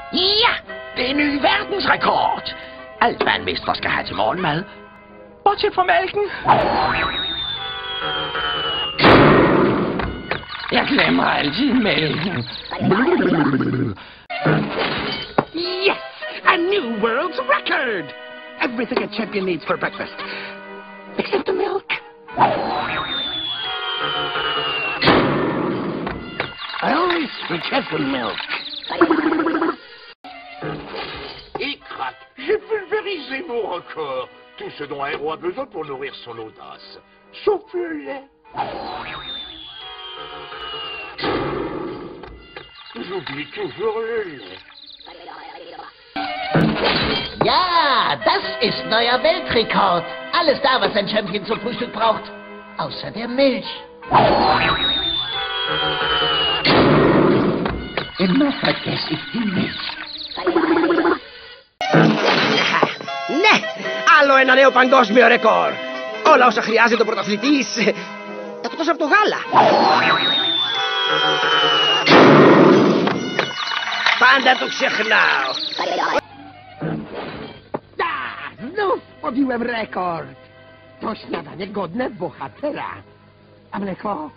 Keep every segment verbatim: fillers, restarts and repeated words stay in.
Ja, det er ny verdensrekord. Alt, hvad en mester skal have til morgenmad. Bortset fra mælken. Jeg glemmer altid mælken. Yes, a new world's record. Everything a champion needs for breakfast. Except the milk. I always forget the milk. Et crac, j'ai pulvérisé mon record. Tout ce dont un héros a besoin pour nourrir son audace. Sauf le lait. J'oublie toujours le lait. Ja, das ist neuer Weltrekord. Alles da, was ein Champion zum Frühstück braucht. Außer der Milch. Immer vergess ich die Milch. Ναι, άλλο ένα νέο παγκόσμιο ρεκόρ. Όλα όσα χρειάζεται ο πρωταθλητής. Εκτός από το γάλα. Πάντα το ξεχνάω. Znów pobiłem rekord. To śniadanie godne bohatera. A mleko?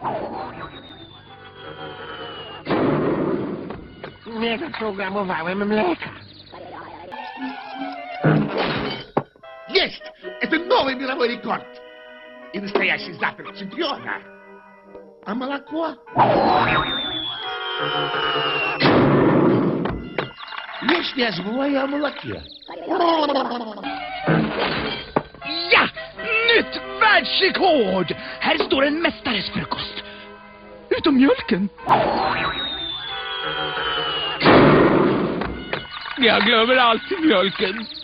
Nie zaprogramowałem mleka. Есть! Это новый мировой рекорд! И настоящий завтрак чемпиона! А молоко? Лишь не забывай о молоке. Ja! Nytt världsrekord! Här står en mästares frukost. Utom mjölken. Jag glömmer alltid mjölken.